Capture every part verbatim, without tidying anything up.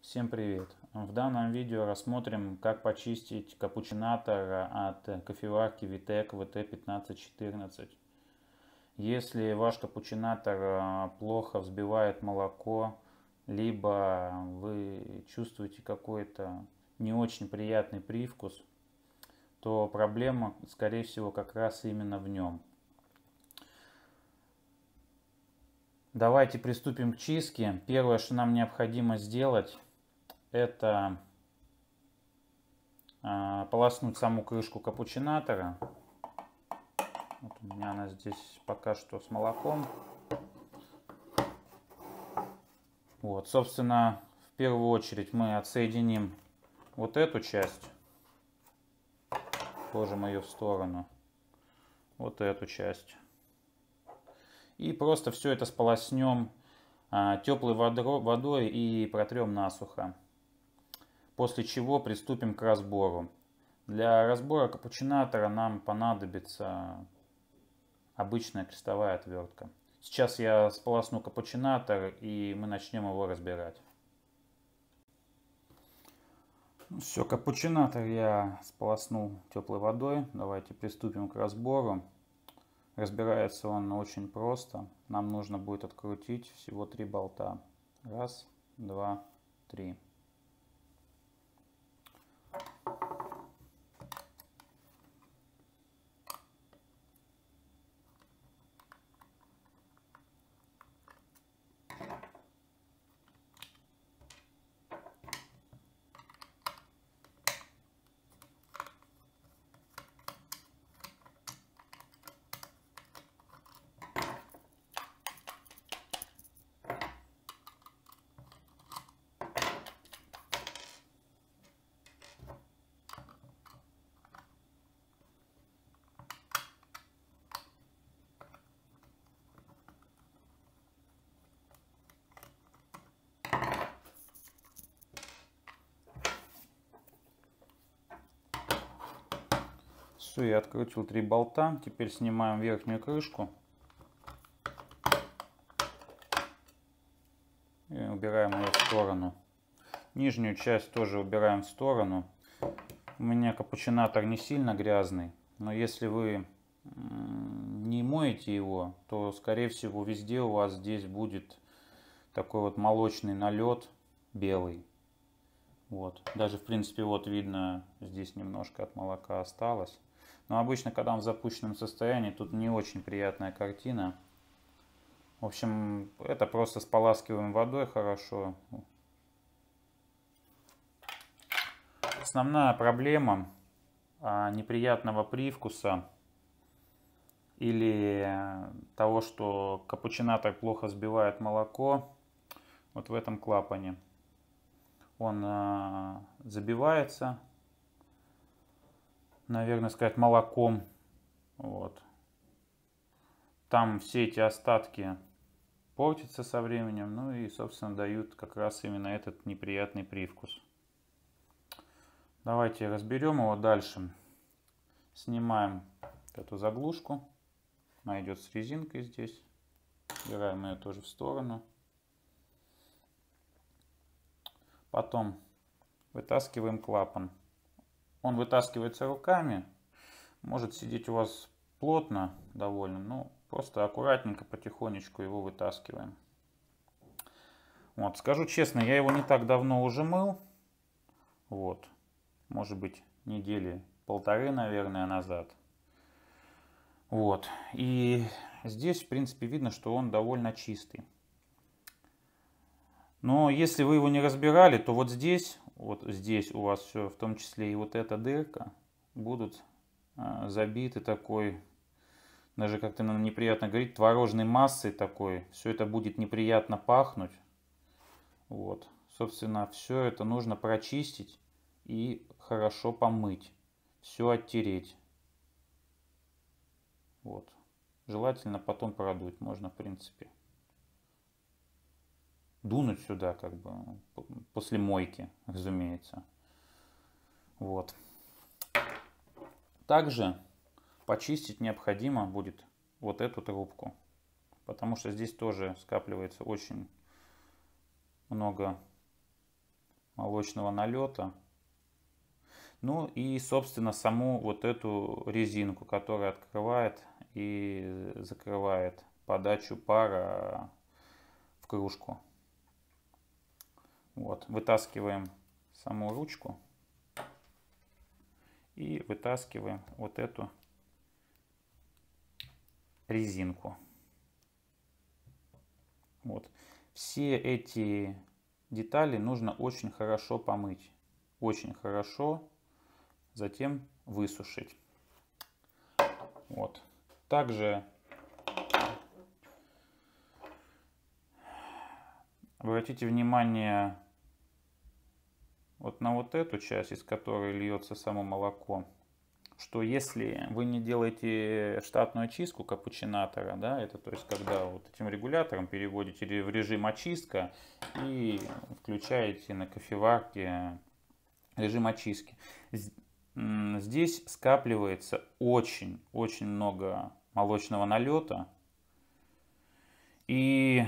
Всем привет! В данном видео рассмотрим, как почистить капучинатор от кофеварки Vitec ви ти пятнадцать четырнадцать. Если ваш капучинатор плохо взбивает молоко, либо вы чувствуете какой-то не очень приятный привкус, то проблема, скорее всего, как раз именно в нем. Давайте приступим к чистке. Первое, что нам необходимо сделать, это э, полоснуть саму крышку капучинатора. Вот у меня она здесь пока что с молоком. Вот, собственно, в первую очередь мы отсоединим вот эту часть, положим ее в сторону, вот эту часть. И просто все это сполоснем э, теплой водой и протрем насухо. После чего приступим к разбору. Для разбора капучинатора нам понадобится обычная крестовая отвертка. Сейчас я сполосну капучинатор и мы начнем его разбирать. Все, капучинатор я сполоснул теплой водой. Давайте приступим к разбору. Разбирается он очень просто. Нам нужно будет открутить всего три болта. Раз, два, три. Все, я открутил три болта. Теперь снимаем верхнюю крышку. И убираем ее в сторону. Нижнюю часть тоже убираем в сторону. У меня капучинатор не сильно грязный. Но если вы не моете его, то скорее всего везде у вас здесь будет такой вот молочный налет белый. Вот. Даже в принципе вот видно, здесь немножко от молока осталось. Но обычно, когда он в запущенном состоянии, тут не очень приятная картина. В общем, это просто споласкиваем водой хорошо. Основная проблема а, неприятного привкуса или того, что капучинатор плохо взбивает молоко, вот в этом клапане. Он а, забивается, наверное, сказать, молоком. Вот. Там все эти остатки портятся со временем, ну и, собственно, дают как раз именно этот неприятный привкус. Давайте разберем его дальше. Снимаем эту заглушку. Она идет с резинкой здесь. Убираем ее тоже в сторону. Потом вытаскиваем клапан. Он вытаскивается руками. Может сидеть у вас плотно довольно, но просто аккуратненько, потихонечку его вытаскиваем. Вот, скажу честно, я его не так давно уже мыл. Вот, может быть, недели полторы, наверное, назад. Вот, и здесь, в принципе, видно, что он довольно чистый. Но если вы его не разбирали, то вот здесь, вот здесь у вас все, в том числе и вот эта дырка, будут э, забиты такой, даже как-то неприятно говорить, творожной массой такой. Все это будет неприятно пахнуть. Вот, собственно, все это нужно прочистить и хорошо помыть, все оттереть. Вот, желательно потом продуть, можно в принципе. Дунуть сюда, как бы, после мойки, разумеется. Вот. Также почистить необходимо будет вот эту трубку, потому что здесь тоже скапливается очень много молочного налета. Ну и, собственно, саму вот эту резинку, которая открывает и закрывает подачу пара в кружку. Вот, вытаскиваем саму ручку и вытаскиваем вот эту резинку. Вот. Все эти детали нужно очень хорошо помыть. Очень хорошо. Затем высушить. Вот. Также обратите внимание вот на вот эту часть, из которой льется само молоко, что если вы не делаете штатную очистку капучинатора, да, это то есть когда вот этим регулятором переводите в режим очистка и включаете на кофеварке режим очистки, здесь скапливается очень-очень много молочного налета. И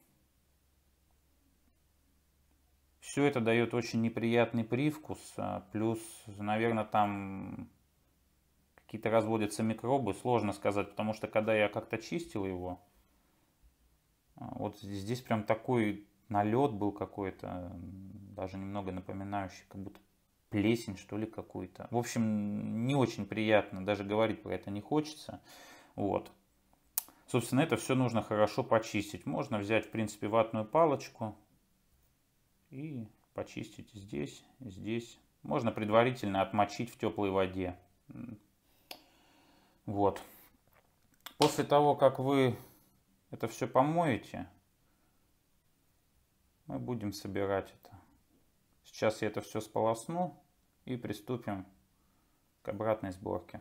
все это дает очень неприятный привкус. Плюс, наверное, там какие-то разводятся микробы. Сложно сказать, потому что когда я как-то чистил его, вот здесь прям такой налет был какой-то, даже немного напоминающий, как будто плесень, что ли, какую-то. В общем, не очень приятно, даже говорить про это не хочется. Вот. Собственно, это все нужно хорошо почистить. Можно взять, в принципе, ватную палочку и почистить здесь, здесь. Можно предварительно отмочить в теплой воде. Вот. После того, как вы это все помоете, мы будем собирать это. Сейчас я это все сполосну и приступим к обратной сборке.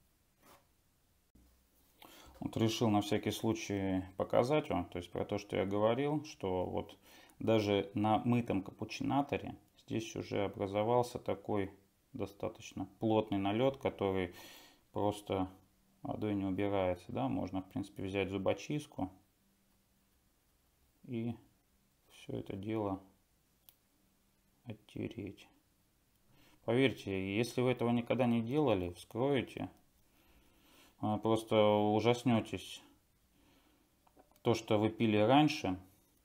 Вот решил на всякий случай показать вам, то есть про то, что я говорил, что вот даже на мытом капучинаторе здесь уже образовался такой достаточно плотный налет, который просто водой не убирается. Да? Можно, в принципе, взять зубочистку и все это дело оттереть. Поверьте, если вы этого никогда не делали, вскроете, просто ужаснетесь. То, что вы пили раньше,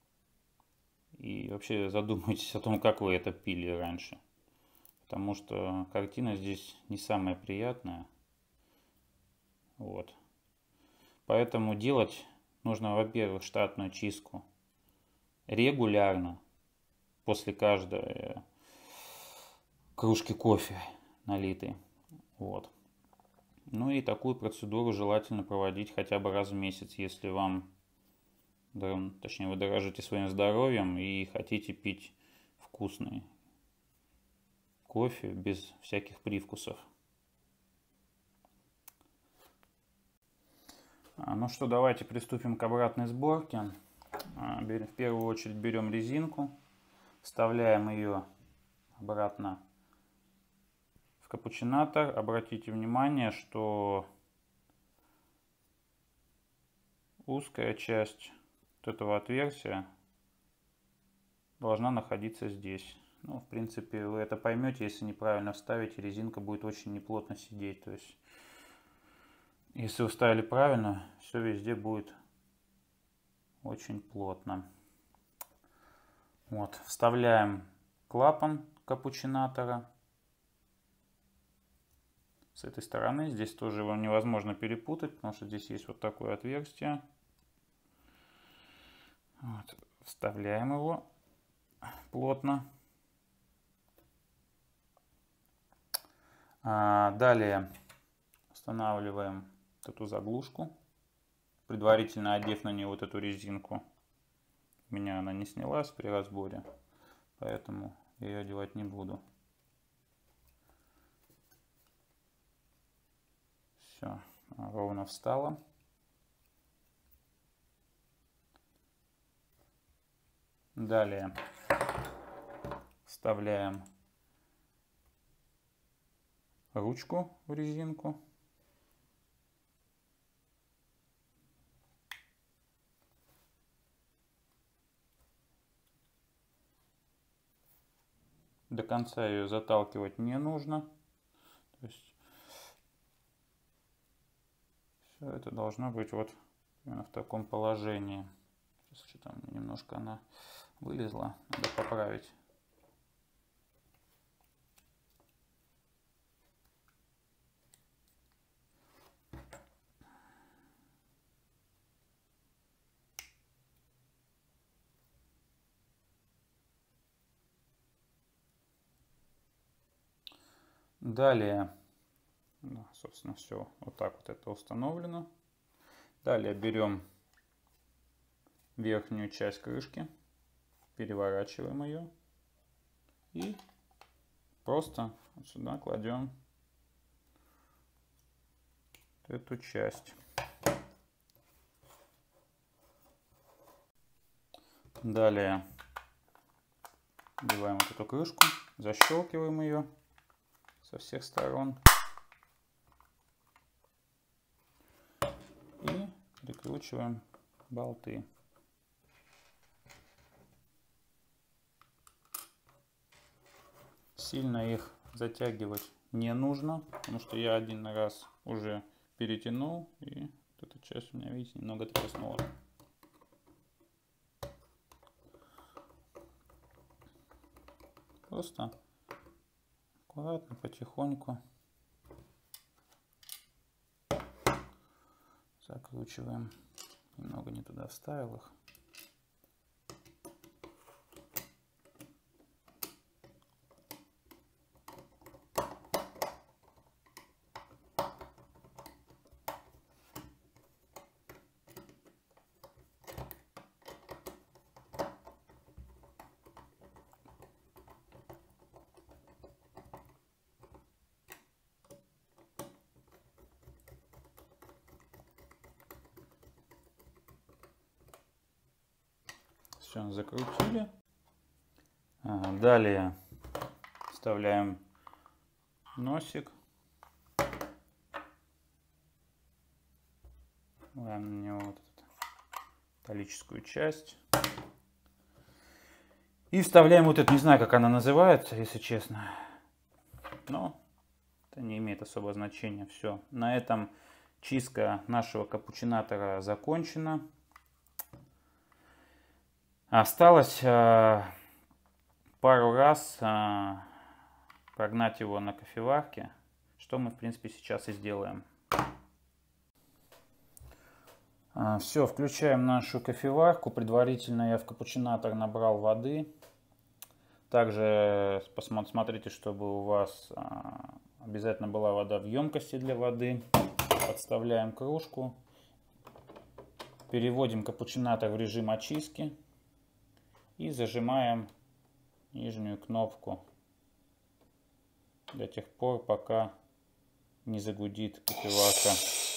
и вообще задумайтесь о том, как вы это пили раньше. Потому что картина здесь не самая приятная. Вот. Поэтому делать нужно, во-первых, штатную чистку регулярно, после каждой кружки кофе налитой. Вот. Ну и такую процедуру желательно проводить хотя бы раз в месяц, если вам, точнее, вы дорожите своим здоровьем и хотите пить вкусный кофе без всяких привкусов. Ну что, давайте приступим к обратной сборке. В первую очередь берем резинку, вставляем ее обратно в капучинатор. Обратите внимание, что узкая часть вот этого отверстия должна находиться здесь. Ну, в принципе, вы это поймете, если неправильно вставите, резинка будет очень неплотно сидеть. То есть, если вы вставили правильно, все везде будет очень плотно. Вот, вставляем клапан капучинатора. С этой стороны здесь тоже его невозможно перепутать, потому что здесь есть вот такое отверстие. Вот, вставляем его плотно. А, далее устанавливаем вот эту заглушку, предварительно одев на нее вот эту резинку. У меня она не снялась при разборе, поэтому я ее одевать не буду. Все, ровно встала. Далее вставляем ручку в резинку. до конца ее заталкивать не нужно. То есть все это должно быть вот именно в таком положении. Сейчас что-то немножко она вылезла, надо поправить. Далее, да, собственно, все вот так вот это установлено. Далее берем верхнюю часть крышки, переворачиваем ее и просто вот сюда кладем эту часть. Далее одеваем вот эту крышку, защелкиваем ее со всех сторон и прикручиваем болты. Сильно их затягивать не нужно, потому что я один раз уже перетянул, и вот эта часть у меня, видите, немного треснула. Просто аккуратно, потихоньку закручиваем. Немного не туда вставил их. Все, закрутили. Далее вставляем носик. Вставляем на него вот эту металлическую часть. И вставляем вот эту, не знаю, как она называется, если честно. Но это не имеет особого значения. Все. На этом чистка нашего капучинатора закончена. Осталось э, пару раз э, прогнать его на кофеварке, что мы в принципе сейчас и сделаем. Э, все, включаем нашу кофеварку. Предварительно я в капучинатор набрал воды. Также посмотрите, чтобы у вас э, обязательно была вода в емкости для воды. Подставляем кружку. Переводим капучинатор в режим очистки. И зажимаем нижнюю кнопку до тех пор, пока не загудит кофеварка.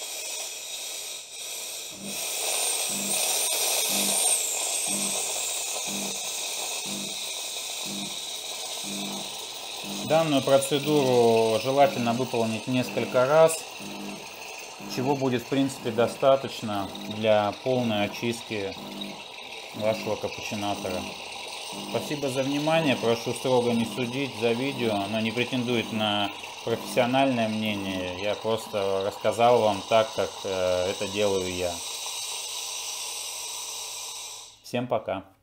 Данную процедуру желательно выполнить несколько раз, чего будет в принципе достаточно для полной очистки вашего капучинатора. Спасибо за внимание. Прошу строго не судить за видео. Оно не претендует на профессиональное мнение. Я просто рассказал вам так, как это делаю я. Всем пока.